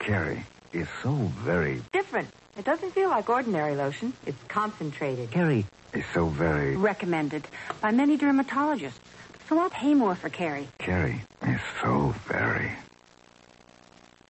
Keri is so very... different. It doesn't feel like ordinary lotion. It's concentrated. Keri is so very... recommended by many dermatologists. So I'll pay more for Keri. Keri is so very...